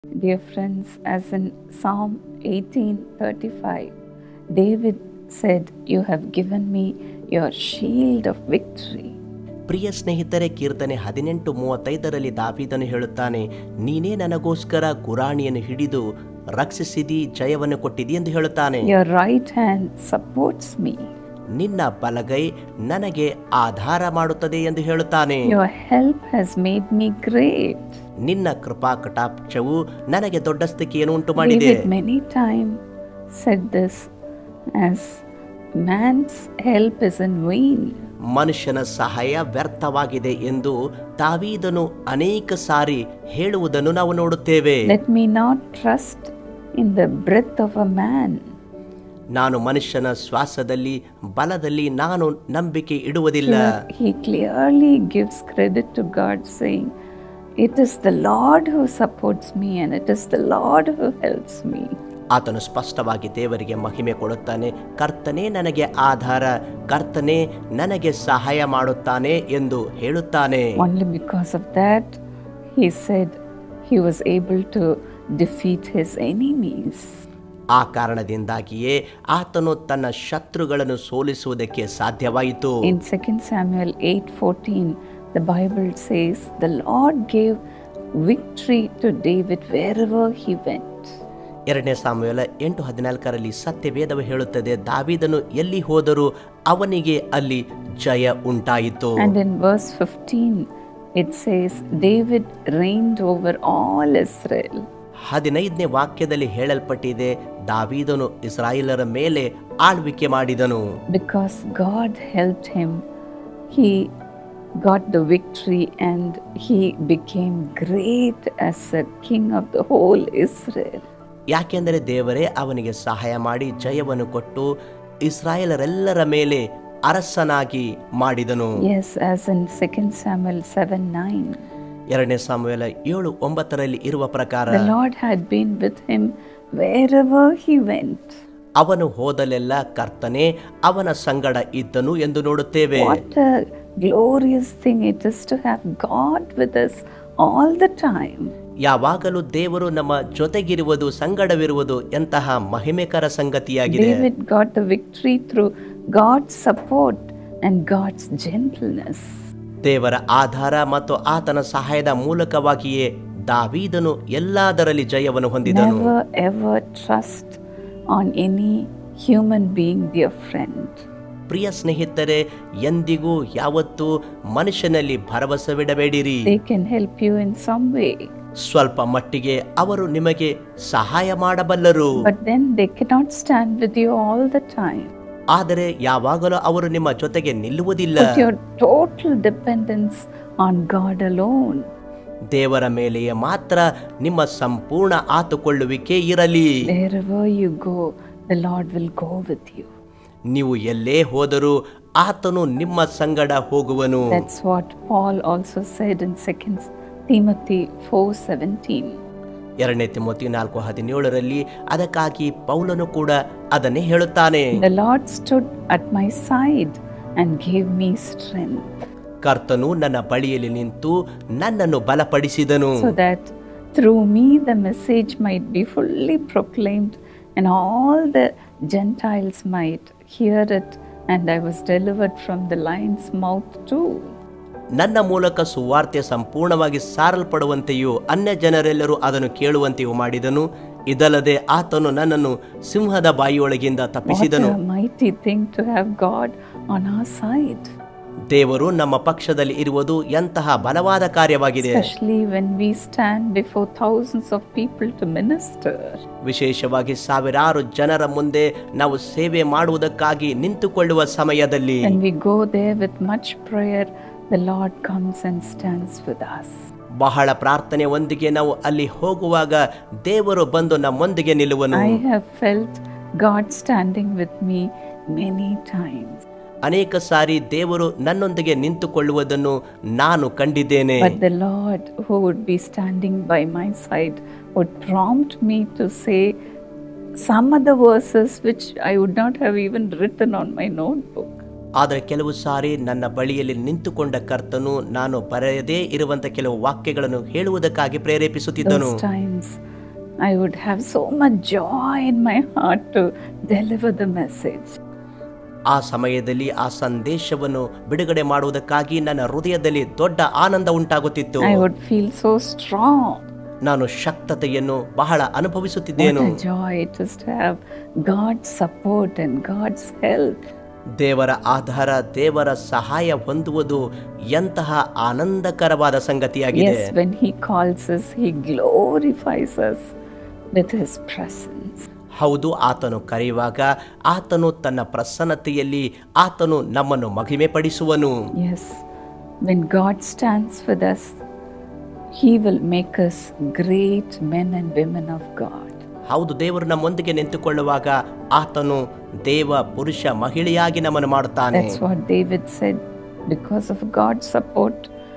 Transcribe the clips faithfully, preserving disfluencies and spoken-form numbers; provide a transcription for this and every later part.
Dear friends, as in Psalm eighteen thirty-five, David said, "You have given me your shield of victory." ಪ್ರಿಯ ಸ್ನೇಹಿತರೆ, ಕೀರ್ತನೆ ಹದಿನೆಂಟು ಮೂವತ್ತೈದರಲ್ಲಿ ದಾವೀದನು ಹೇಳುತ್ತಾನೆ, ನೀನೇ ನನಗೋಸ್ಕರ ಗುರಾಣಿಯನ್ನು ಹಿಡಿದು ರಕ್ಷಿಸಿದಿ, ಜಯವನ್ನು ಕೊಟ್ಟಿದಿ ಎಂದು ಹೇಳುತ್ತಾನೆ. Your right hand supports me. ನಿನ್ನ ಬಲಗೈ ನನಗೆ ಆಧಾರ ಮಾಡುತ್ತದೆ ಎಂದು ಹೇಳುತ್ತಾನೆ. Your help has made me great. ನಿನ್ನ ಕೃಪಾ ಕಟಾಕ್ಷವು ನನಗೆ ದೊಡ್ಡ ಸ್ಥಿತಿಯನ್ನು ಉಂಟು ಮಾಡಿದೆ. David many times said this as man's help is in vain. ಮನುಷ್ಯನ ಸಹಾಯ ವ್ಯರ್ಥವಾಗಿದೆ ಎಂದು ದಾವೀದನು ಅನೇಕ ಸಾರಿ ಹೇಳುವುದನ್ನು ನಾವು ನೋಡುತ್ತೇವೆ. Let me not trust in the breath of a man. ನಾನು ಮನುಷ್ಯನ ಶ್ವಾಸದಲ್ಲಿ ಬಲದಲ್ಲಿ ನಾನು ನಂಬಿಕೆ ಇಡುವುದಿಲ್ಲ. He clearly gives credit to God, saying, "It is the Lord who supports me and it is the Lord who helps me." ಆತನು ಸ್ಪಷ್ಟವಾಗಿ ದೇವರಿಗೆ ಮಹಿಮೆ ಕೊಡುತ್ತಾನೆ. ಕರ್ತನೇ ನನಗೆ ಆಧಾರ, ಕರ್ತನೇ ನನಗೆ ಸಹಾಯ ಮಾಡುತ್ತಾನೆ ಎಂದು ಹೇಳುತ್ತಾನೆ. Only because of that, he said he was able to defeat his enemies. ಆ ಕಾರಣದಿಂದಾಗಿಯೇ ಆತನು ತನ್ನ ಶತ್ರುಗಳನ್ನು ಸೋಲಿಸುವುದಕ್ಕೆ ಸಾಧ್ಯವಾಯಿತು. In Second Samuel eight fourteen, the Bible says, "The Lord gave victory to David wherever he went." ಎರಡನೇ ಸಾಮುವೇಲ ಎಂಟು ಹದಿನಾಲ್ಕರಲ್ಲಿ ಸತ್ಯವೇದವು ಹೇಳುತ್ತದೆ, ದಾವೀದನು ಎಲ್ಲಿ ಹೋದರೂ ಅವನಿಗೆ ಅಲ್ಲಿ ಜಯ ಉಂಟಾಯಿತು. And in verse fifteen, it says, David reigned over all Israel. ಹದಿನೈದನೇ ವಾಕ್ಯದಲ್ಲಿ ಹೇಳಲ್ಪಟ್ಟಿದೆ, ದಾವೀದನು ಇಸ್ರಾಯೇಲರ ಮೇಲೆ ಆಳ್ವಿಕೆ ಮಾಡಿದನು. Because God helped him, he got the victory and he became great as a king of the whole Israel. ಯಾಕೆಂದರೆ ದೇವರೇ ಅವನಿಗೆ ಸಹಾಯ ಮಾಡಿ ಜಯವನ್ನು ಕೊಟ್ಟು ಇಸ್ರಾಯೇಲರೆಲ್ಲರ ಮೇಲೆ ಅರಸನಾಗಿ ಮಾಡಿದನು. Yes, as in Second Samuel seven nine. ಎರಡನೇ ಸಾಮುವೇಲ ಏಳು ಒಂಬತ್ತರಲ್ಲಿ ಇರುವ ಪ್ರಕಾರ, The Lord had been with him wherever he went. ಅವನು ಹೋದಲೆಲ್ಲ ಕರ್ತನೇ ಅವನ ಸಂಗಡ ಇದ್ದನು ಎಂದು ನೋಡುತ್ತೇವೆ. What a glorious thing it is to have God with us all the time. ಯಾವಾಗಲೂ ದೇವರು ನಮ್ಮ ಜೊತೆಗಿರುವುದು, ಸಂಗಡವಿರುವುದು ಎಂತಹ ಮಹಿಮೆಕರ ಸಂಗತಿಯಾಗಿದೆ. David got the victory through God's support and God's gentleness. ದೇವರ ಆಧಾರ ಮತ್ತು ಆತನ ಸಹಾಯದ ಮೂಲಕವಾಗಿಯೇ ದಾವೀದನು ಎಲ್ಲದರಲ್ಲಿ ಜಯವನ್ನು ಹೊಂದಿದನು. Never ever trust on any human being, dear friend. ಪ್ರಿಯ ಸ್ನೇಹಿತರೆ, ಎಂದಿಗೂ ಯಾವತ್ತೂ ಮನುಷ್ಯನಲ್ಲಿ ಭರವಸವಿಡಬೇಡಿರಿ. They can help you in some way, ಸ್ವಲ್ಪ ಮಟ್ಟಿಗೆ ಅವರು ನಿಮಗೆ ಸಹಾಯ ಮಾಡಬಲ್ಲರು, but then they cannot stand with you all the time. ಆದರೆ ಯಾವಾಗಲೂ ಅವರು ನಿಮ್ಮ ಜೊತೆಗೆ ನಿಲ್ಲುವುದಿಲ್ಲ. Put your total dependence on God alone. ದೇವರ ಮೇಲೆಯೇ ಮಾತ್ರ ನಿಮ್ಮ ಸಂಪೂರ್ಣ ಆತುಕೊಳ್ಳುವಿಕೆ ಇರಲಿ. Wherever you go, the Lord will go with you. ನೀವು ಎಲ್ಲೇ ಹೋದರೂ ಆತನು ನಿಮ್ಮ ಸಂಗಡ ಹೋಗುವನು. That's what Paul also said in Second Timothy four seventeen. ಎರಡನೇ ತಿಮೋಥಿ ನಾಲ್ಕು ಹದಿನೇಳರಲ್ಲಿ ಅದಕ್ಕಾಗಿ ಪೌಲನು ಕೂಡ ಅದನ್ನೇ ಹೇಳುತ್ತಾನೆ. The Lord stood at my side and gave me strength. ಕರ್ತನು ನನ್ನ ಬಳಿಯಲ್ಲಿ ನಿಂತು ನನ್ನನ್ನು ಬಲಪಡಿಸಿದನು. So that through me the message might be fully proclaimed and all the Gentiles might hear it, and I was delivered from the lion's mouth too. ನನ್ನ ಮೂಲಕ ಸುವಾರ್ತೆ ಸಂಪೂರ್ಣವಾಗಿ ಸಾರಲ್ಪಡುವಂತೆಯೂ ಅನ್ಯ ಜನರೆಲ್ಲರೂ ಅದನ್ನು ಕೇಳುವಂತೆಯೂ ಮಾಡಿದನು. ಇದಲ್ಲದೆ ಆತನು ನನ್ನನ್ನು ಸಿಂಹದ ಬಾಯಿಯೊಳಗಿಂದ ತಪ್ಪಿಸಿದನು. What a mighty thing to have God on our side. ದೇವರು ನಮ್ಮ ಪಕ್ಷದಲ್ಲಿ ಇರುವುದು ಎಂತಹ ಬಲವಾದ ಕಾರ್ಯವಾಗಿದೆ. Especially when we stand before thousands of people to minister. ವಿಶೇಷವಾಗಿ ಸಾವಿರಾರು ಜನರ ಮುಂದೆ ನಾವು ಸೇವೆ ಮಾಡುವುದಕ್ಕಾಗಿ ನಿಂತುಕೊಳ್ಳುವ ಸಮಯದಲ್ಲಿ, When we go there with much prayer, the Lord comes and stands with us. ಬಹಳ ಪ್ರಾರ್ಥನೆ ಒಂದಿಗೆ ನಾವು ಅಲ್ಲಿ ಹೋಗುವಾಗ ದೇವರು ಬಂದು ನಮ್ಮೊಂದಿಗೆ ನಿಲ್ಲುವನು. I have felt God standing with me many times. ಅನೇಕ ಸಾರಿ ದೇವರು ನನ್ನೊಂದಿಗೆ ನಿಂತುಕೊಳ್ಳುವುದನ್ನು ನಾನು ಕಂಡಿದ್ದೇನೆ. But the Lord who would be standing by my side would prompt me to say some of the verses which I would not have even written on my notebook. ಆದರೆ ಕೆಲವು ಸಾರಿ ನನ್ನ ಬಳಿಯಲ್ಲಿ ನಿಂತುಕೊಂಡ ಕರ್ತನು ನಾನು ಬರೆಯದೇ ಇರುವಂತ ಕೆಲವು ವಾಕ್ಯಗಳನ್ನು ಹೇಳುವುದಕ್ಕಾಗಿ ಪ್ರೇರೇಪಿಸುತ್ತಿದ್ದನು. Those times I would have so much joy in my heart to deliver the message. ಆ ಸಮಯದಲ್ಲಿ ಆ ಸಂದೇಶವನ್ನು ಬಿಡುಗಡೆ ಮಾಡುವುದಕ್ಕಾಗಿ ನನ್ನ ಹೃದಯದಲ್ಲಿ ದೊಡ್ಡ ಆನಂದ ಉಂಟಾಗುತ್ತಿತ್ತು. I would feel so strong. ನಾನು ಶಕ್ತತೆಯನ್ನು ಬಹಳ ಅನುಭವಿಸುತ್ತಿದ್ದೇನು. What a joy it is to have God's support and God's help. ದೇವರ ಆಧಾರ, ದೇವರ ಸಹಾಯ ಹೊಂದುವುದು ಎಂತಹ ಆನಂದಕರವಾದ ಸಂಗತಿಯಾಗಿದೆ. Yes, when He calls us, He glorifies us with His presence. ಹೌದು, ಆತನು ಕರೆಯುವಾಗ ಆತನು ತನ್ನ ಪ್ರಸನ್ನತೆಯಲ್ಲಿ ಆತನು ನಮ್ಮನ್ನು ಮಹಿಮೆ ಪಡಿಸುವನು. Yes, when God stands with us, He will make us great men and women of God. ಹೌದು, ದೇವರು ನಮ್ಮೊಂದಿಗೆ ನಿಂತುಕೊಳ್ಳುವಾಗ ಆತನು ದೇವ ಪುರುಷ ಮಹಿಳೆಯಾಗಿ ನಮ್ಮನ್ನು ಮಾಡುತ್ತಾನೆ. That's what David said. Because of God's support,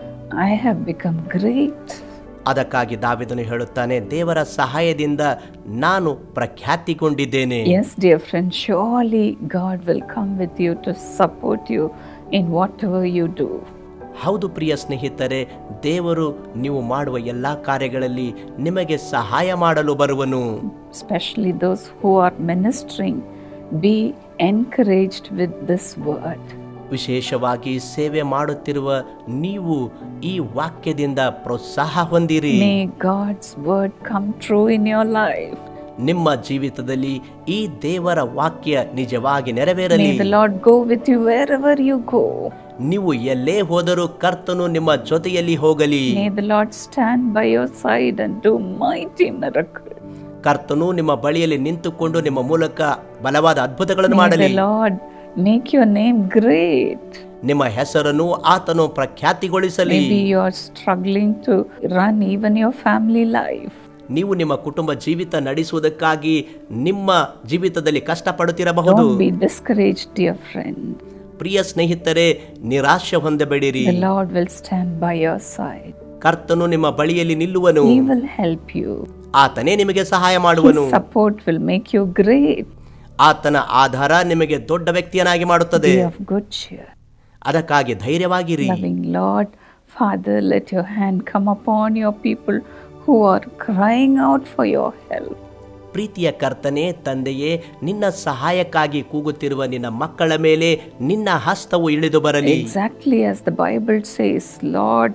I have become great. ಅದಕ್ಕಾಗಿ ದಾವೀದನು ಹೇಳುತ್ತಾನೆ, ದೇವರ ಸಹಾಯದಿಂದ ನಾನು ಪ್ರಖ್ಯಾತಿಗೊಂಡಿದ್ದೇನೆ. Yes, dear friend, surely God will come with you to support you in whatever you do. ಹೌದು ಪ್ರಿಯ ಸ್ನೇಹಿತರೆ, ದೇವರು ನೀವು ಮಾಡುವ ಎಲ್ಲ ಕಾರ್ಯಗಳಲ್ಲಿ ನಿಮಗೆ ಸಹಾಯ ಮಾಡಲು ಬರುವನು. Especially those who are ministering, be encouraged with this word. ವಿಶೇಷವಾಗಿ ಸೇವೆ ಮಾಡುತ್ತಿರುವ ನೀವು ಈ ವಾಕ್ಯದಿಂದ ಪ್ರೋತ್ಸಾಹ ಹೊಂದಿರಿ. May God's word come true in your life. ನಿಮ್ಮ ಜೀವಿತದಲ್ಲಿ ಈ ದೇವರ ವಾಕ್ಯ ನಿಜವಾಗಿ ನೆರವೇರಲಿ. May the Lord go with you wherever you go. ನೀವು ಎಲ್ಲೇ ಹೋದರೂ ಕರ್ತನು ನಿಮ್ಮ ಜೊತೆಯಲ್ಲಿ ಹೋಗಲಿ. May the Lord stand by your side and do mighty miracles. ಕರ್ತನು ನಿಮ್ಮ ಬಳಿಯಲ್ಲಿ ನಿಂತುಕೊಂಡು ನಿಮ್ಮ ಮೂಲಕ ಬಲವಾದ ಅದ್ಭುತಗಳನ್ನು ಮಾಡಲಿ. May the Lord make your name great. ನಿಮ್ಮ ಹೆಸರನ್ನು ಆತನು ಪ್ರಖ್ಯಾತಿಗೊಳಿಸಲಿ. Maybe you are struggling to run even your family life. ನೀವು ನಿಮ್ಮ ಕುಟುಂಬ ಜೀವಿತ ನಡೆಸುವುದಕ್ಕಾಗಿ ನಿಮ್ಮ ಜೀವಿತದಲ್ಲಿ ಕಷ್ಟಪಡುತ್ತಿರಬಹುದು. Don't be discouraged, dear friend. ಪ್ರಿಯ ಸ್ನೇಹಿತರೆ, ನಿರಾಶೆ ಹೊಂದಬೇಡಿರಿ. The Lord will stand by your side. ಕರ್ತನು ನಿಮ್ಮ ಬಳಿಯಲ್ಲಿ ನಿಲ್ಲುವನು. He will help you. ಆತನೇ ನಿಮಗೆ ಸಹಾಯ ಮಾಡುವನು. His support will make you great. ಆತನ ಆಧಾರ ನಿಮಗೆ ದೊಡ್ಡ ವ್ಯಕ್ತಿಯನ್ನಾಗಿ ಮಾಡುತ್ತದೆ. Be of good cheer. ಅದಕ್ಕಾಗಿ ಧೈರ್ಯವಾಗಿರಿ. Loving Lord, Father, let your hand come upon your people who are crying out for your help. ಪ್ರೀತಿಯ ಕರ್ತನೆ, ತಂದೆಯೇ, ನಿನ್ನ ಸಹಾಯಕ್ಕಾಗಿ ಕೂಗುತ್ತಿರುವ ನಿನ್ನ ಮಕ್ಕಳ ಮೇಲೆ ನಿನ್ನ ಹಸ್ತವು ಇಳಿದು ಬರಲಿ. Exactly as the Bible says, Lord,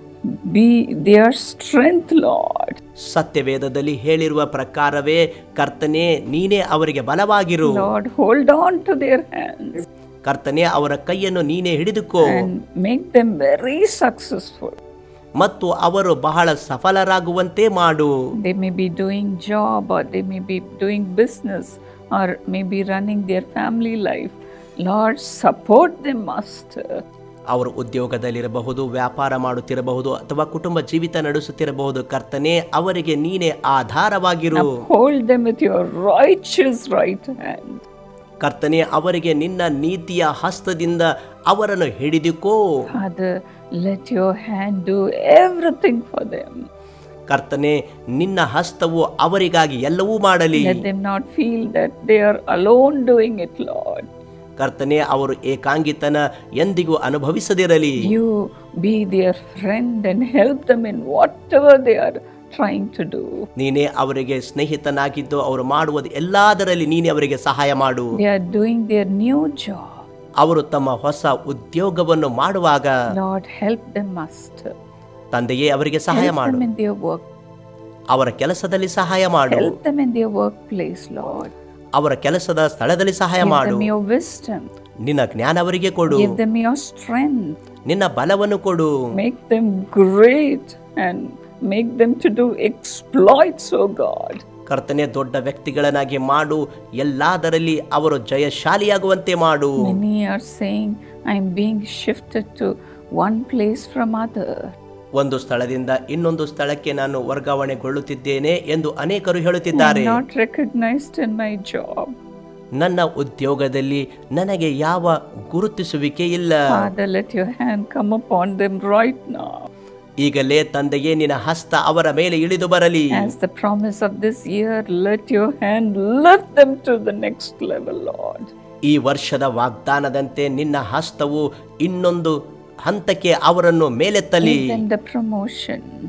be their strength, Lord. ಸತ್ಯವೇದದಲ್ಲಿ ಹೇಳಿರುವ ಪ್ರಕಾರವೇ ಕರ್ತನೆ, ನೀನೇ ಅವರಿಗೆ ಬಲವಾಗಿರು. Lord, hold on to their hands. ಕರ್ತನೆ, ಅವರ ಕೈಯನ್ನು ನೀನೇ ಹಿಡಿದುಕೋ. And make them very successful. ಮತ್ತು ಅವರು ಬಹಳ ಸಫಲರಾಗುವಂತೆ ಮಾಡು. They may be doing job, or they may be doing business, or maybe running their family life. Lord, support them, Master. ಅವರು ಉದ್ಯೋಗದಲ್ಲಿರಬಹುದು, ವ್ಯಾಪಾರ ಮಾಡುತ್ತಿರಬಹುದು, ಅಥವಾ ಕುಟುಂಬ ಜೀವಿತ ನಡೆಸುತ್ತಿರಬಹುದು. ಕರ್ತನೆ, ಅವರಿಗೆ ನೀನೇ ಆಧಾರವಾಗಿರು. Hold them with your righteous right hand. ಕರ್ತನೆ, ಅವರಿಗೆ ನಿನ್ನ ನೀತಿಯ ಹಸ್ತದಿಂದ ಅವರನ್ನು ಹಿಡಿದುಕೋ. Father, let your hand do everything for them. ಕರ್ತನೆ, ನಿನ್ನ ಹಸ್ತವು ಅವರಿಗಾಗಿ ಎಲ್ಲವೂ ಮಾಡಲಿ. Let them not feel that they are alone doing it, Lord. ಕರ್ತನೆ, ಅವರು ಏಕಾಂಗಿತನ ಎಂದಿಗೂ ಅನುಭವಿಸದಿರಲಿ. You be their friend and help them in whatever they are trying to do. ನೀನೇ ಅವರಿಗೆ ಸ್ನೇಹಿತನಾಗಿದ್ದು ಅವರು ಮಾಡುವುದು ಎಲ್ಲದರಲ್ಲಿ ನೀನೇ ಅವರಿಗೆ ಸಹಾಯ ಮಾಡು. They are doing their new job. ಅವರು ತಮ್ಮ ಹೊಸ ಉದ್ಯೋಗವನ್ನು ಮಾಡುವಾಗ Lord, help them, Master. ತಂದೆಯೇ, ಅವರಿಗೆ ಸಹಾಯ ಮಾಡು. Help them in their work. ಅವರ ಕೆಲಸದಲ್ಲಿ ಸಹಾಯ ಮಾಡು. Help them in their workplace, Lord. ಅವರ ಕೆಲಸದ ಸ್ಥಳದಲ್ಲಿ ಸಹಾಯ Give ಮಾಡು. them your wisdom. ನಿನ್ನ ಜ್ಞಾನ ಅವರಿಗೆ ಕೊಡು. Give them your strength. ನಿನ್ನ ಬಲವನ್ನು ಕೊಡು. Make them great and make them to do exploits, oh God. ಕರ್ತನೆ, ದೊಡ್ಡ ವ್ಯಕ್ತಿಗಳನ್ನಾಗಿ ಮಾಡು. ಎಲ್ಲದರಲ್ಲಿ ಅವರು ಜಯಶಾಲಿಯಾಗುವಂತೆ ಮಾಡು. Many are saying, I am being shifted to one place from other. ಒಂದು ಸ್ಥಳದಿಂದ ಇನ್ನೊಂದು ಸ್ಥಳಕ್ಕೆ ನಾನು ವರ್ಗಾವಣೆಗೊಳ್ಳುತ್ತಿದ್ದೇನೆ ಎಂದು ಅನೇಕರು ಹೇಳುತ್ತಿದ್ದಾರೆ. I am not recognized in my job. ನನ್ನ ಉದ್ಯೋಗದಲ್ಲಿ ನನಗೆ ಯಾವ ಗುರುತಿಸುವಿಕೆ ಇಲ್ಲ. Father, let your hand come upon them right now. ಈಗಲೇ ತಂದೆಯೇ, ನಿನ್ನ ಹಸ್ತ ಅವರ ಮೇಲೆ ಇಳಿದು ಬರಲಿ. As the promise of this year, let your hand lift them to the next level, Lord. ಈ ವರ್ಷದ ವಾಗ್ದಾನದಂತೆ ನಿನ್ನ ಹಸ್ತವು ಇನ್ನೊಂದು ಹಂತಕ್ಕೆ ಅವರನ್ನು ಮೇಲೆತ್ತಲಿ. Give them the promotion.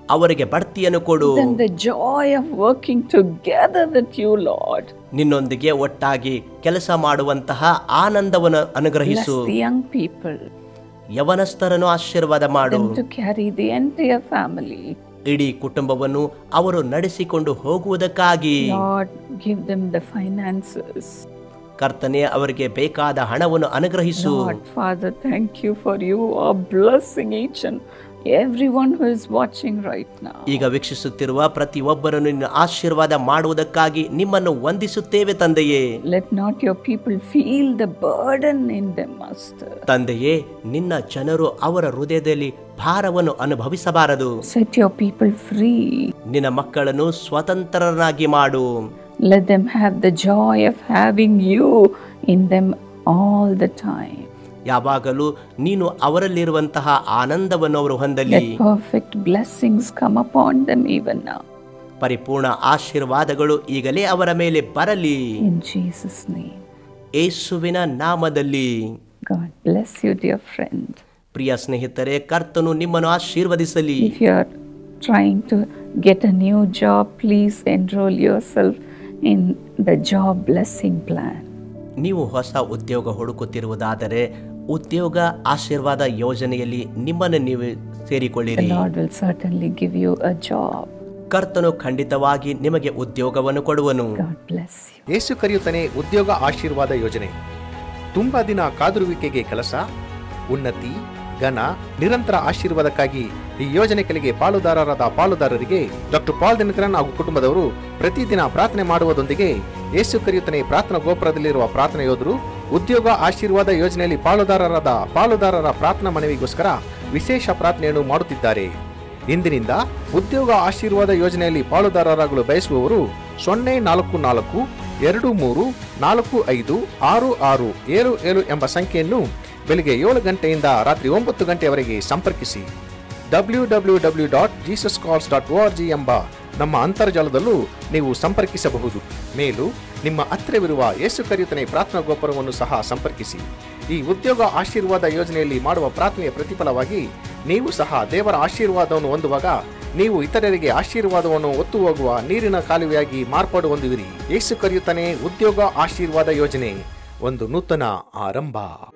ಅವರಿಗೆ ಬಡ್ತಿಯನ್ನು ಕೊಡು. Then the joy of working together with you, Lord. ನಿನ್ನೊಂದಿಗೆ ಒಟ್ಟಾಗಿ ಕೆಲಸ ಮಾಡುವಂತಹ ಆನಂದವನ್ನು ಅನುಗ್ರಹಿಸು. Bless the young people. ಯವನಸ್ಥರನ್ನು ಆಶೀರ್ವಾದ ಮಾಡು. Them to carry the entire family. ಇಡೀ ಕುಟುಂಬವನ್ನು ಅವರು ನಡೆಸಿಕೊಂಡು ಹೋಗುವುದಕ್ಕಾಗಿ. Lord, give them the finances. ಕರ್ತನೆ, ಅವರಿಗೆ ಬೇಕಾದ ಹಣವನ್ನು ಅನುಗ್ರಹಿಸು. Lord, Father, thank you for you are blessing each and everyone who is watching right now. ಈಗ ವೀಕ್ಷಿಸುತ್ತಿರುವ ಪ್ರತಿಯೊಬ್ಬರನ್ನು ನಿನ್ನ ಆಶೀರ್ವಾದ ಮಾಡುವುದಕ್ಕಾಗಿ ನಿಮ್ಮನ್ನು ವಂದಿಸುತ್ತೇವೆ ತಂದೆಯೇ. Let not your people feel the burden in them, Master. ತಂದೆಯೇ, ನಿನ್ನ ಜನರು ಅವರ ಹೃದಯದಲ್ಲಿ ಭಾರವನ್ನು ಅನುಭವಿಸಬಾರದು. Set your people free. ನಿನ್ನ ಮಕ್ಕಳನ್ನು ಸ್ವತಂತ್ರರನ್ನಾಗಿ ಮಾಡು. Let them have the joy of having you in them all the time. ಯಾವಾಗಲೂ ನೀನು ಅವರಲ್ಲಿರುವಂತಹ ಆನಂದವನ್ನು ಅವರು ಹೊಂದಲಿ. Let perfect blessings come upon them even now. ಪರಿಪೂರ್ಣ ಆಶೀರ್ವಾದಗಳು ಈಗಲೇ ಅವರ ಮೇಲೆ ಬರಲಿ. In Jesus' name. ಯೇಸುವಿನ ನಾಮದಲ್ಲಿ. God bless you, dear friend. ಪ್ರಿಯ ಸ್ನೇಹಿತರೆ, ಕರ್ತನು ನಿಮ್ಮನ್ನು ಆಶೀರ್ವದಿಸಲಿ. If you are trying to get a new job, please enroll yourself in the job blessing plan. ನೀವು ಹೊಸ ಉದ್ಯೋಗ ಹುಡುಕುತ್ತಿರುವುದಾದರೆ ಉದ್ಯೋಗ ಆಶೀರ್ವಾದ ಯೋಜನೆಯಲ್ಲಿ ನಿಮ್ಮನ್ನು ನೀವು ಸೇರಿಕೊಳ್ಳಿರಿ. The Lord will certainly give you a job. ಕರ್ತನು ಖಂಡಿತವಾಗಿ ನಿಮಗೆ ಉದ್ಯೋಗವನ್ನು ಕೊಡುವನು. God bless you. ಯೇಸು ಕರೆಯುತ್ತಾನೆ ಉದ್ಯೋಗ ಆಶೀರ್ವಾದ ಯೋಜನೆ. ತುಂಬಾ ದಿನ ಕಾದಿರುವಿಕೆಗೆ ಕೆಲಸ, ಉನ್ನತಿ, ಘನ, ನಿರಂತರ ಆಶೀರ್ವಾದಕ್ಕಾಗಿ ಈ ಯೋಜನೆ ಕೆಳಗೆ ಪಾಲುದಾರರಾದ ಪಾಲುದಾರರಿಗೆ ಡಾಕ್ಟರ್ ಪಾಲ್ ದಿನಕರನ್ ಹಾಗೂ ಕುಟುಂಬದವರು ಪ್ರತಿದಿನ ಪ್ರಾರ್ಥನೆ ಮಾಡುವುದರೊಂದಿಗೆ ಯೇಸು ಕರೆಯುತ್ತಾನೆ ಪ್ರಾರ್ಥನಾ ಗೋಪುರದಲ್ಲಿರುವ ಪ್ರಾರ್ಥನಾ ಯೋಧರು ಉದ್ಯೋಗ ಆಶೀರ್ವಾದ ಯೋಜನೆಯಲ್ಲಿ ಪಾಲುದಾರರಾದ ಪಾಲುದಾರರ ಪ್ರಾರ್ಥನಾ ಮನವಿಗೋಸ್ಕರ ವಿಶೇಷ ಪ್ರಾರ್ಥನೆಯನ್ನು ಮಾಡುತ್ತಿದ್ದಾರೆ. ಇಂದಿನಿಂದ ಉದ್ಯೋಗ ಆಶೀರ್ವಾದ ಯೋಜನೆಯಲ್ಲಿ ಪಾಲುದಾರರಾಗಲು ಬಯಸುವವರು ಸೊನ್ನೆ ನಾಲ್ಕು ನಾಲ್ಕು ಎರಡು ಮೂರು ನಾಲ್ಕು ಐದು ಆರು ಆರು ಏಳು ಏಳು ಎಂಬ ಸಂಖ್ಯೆಯನ್ನು ಬೆಳಿಗ್ಗೆ ಏಳು ಗಂಟೆಯಿಂದ ರಾತ್ರಿ ಒಂಬತ್ತು ಗಂಟೆಯವರೆಗೆ ಸಂಪರ್ಕಿಸಿ. W W W dot Jesus calls dot O R G ಎಂಬ ನಮ್ಮ ಅಂತರ್ಜಾಲದಲ್ಲೂ ನೀವು ಸಂಪರ್ಕಿಸಬಹುದು. ಮೇಲೂ ನಿಮ್ಮ ಹತ್ತಿರವಿರುವ ಯೇಸು ಕರೆಯುತ್ತಾನೆ ಪ್ರಾರ್ಥನಾ ಗೋಪುರವನ್ನು ಸಹ ಸಂಪರ್ಕಿಸಿ. ಈ ಉದ್ಯೋಗ ಆಶೀರ್ವಾದ ಯೋಜನೆಯಲ್ಲಿ ಮಾಡುವ ಪ್ರಾರ್ಥನೆಯ ಪ್ರತಿಫಲವಾಗಿ ನೀವು ಸಹ ದೇವರ ಆಶೀರ್ವಾದವನ್ನು ಹೊಂದುವಾಗ ನೀವು ಇತರರಿಗೆ ಆಶೀರ್ವಾದವನ್ನು ಒತ್ತು ಹೋಗುವ ನೀರಿನ ಕಾಲುವೆಯಾಗಿ ಮಾರ್ಪಾಡು ಹೊಂದುವಿರಿ. ಯೇಸು ಕರೆಯುತ್ತಾನೆ ಉದ್ಯೋಗ ಆಶೀರ್ವಾದ ಯೋಜನೆ, ಒಂದು ನೂತನ ಆರಂಭ.